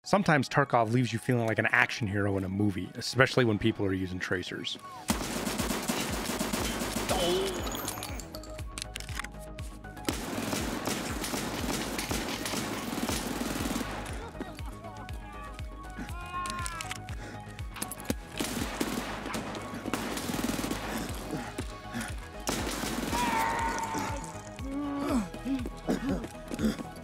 Sometimes Tarkov leaves you feeling like an action hero in a movie, especially when people are using tracers. Oh.